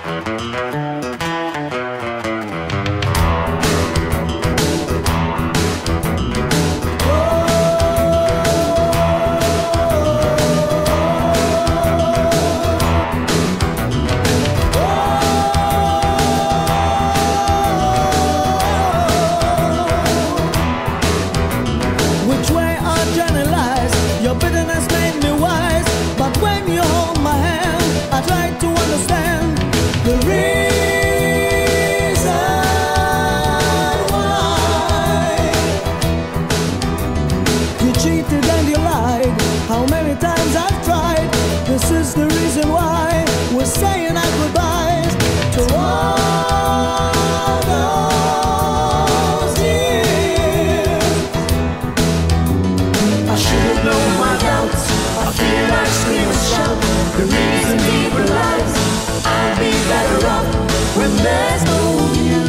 This is the reason why we're saying our goodbyes to all those years. I should have known my doubts. I feel like scream and shout. The reason deeper lies. I'll be better off when there's no you.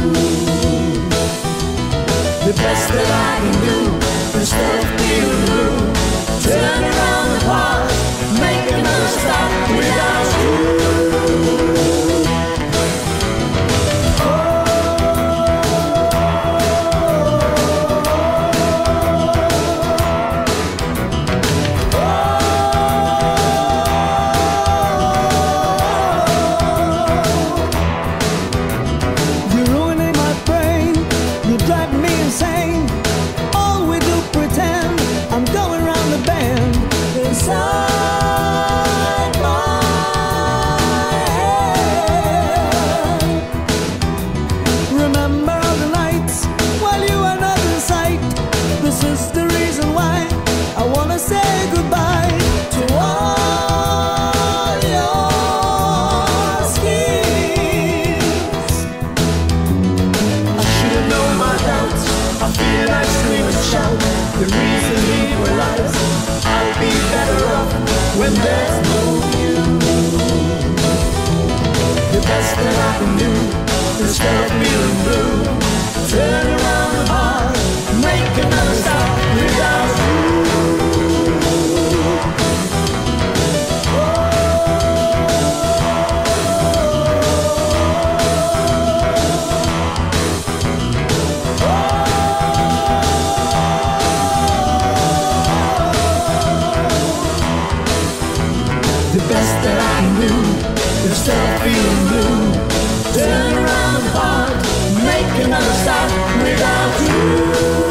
The best that I can do instead of feeling blue. Turn around the pause, make another stop without you. You're ruining my brain, you drive me insane. All we do pretend, I'm going round the bend inside my head. Remember all the nights while you are not in sight. This is the reason why I wanna say goodbye to all your schemes. I should have known my doubts. I feel like scream and shout. The reason we realize I'll be better off when there's no you. The best that I can do instead of feeling blue. Turn around the bar, make another stop without you. The best that I can do instead of feeling blue. Turn around the bar, make another stop without you.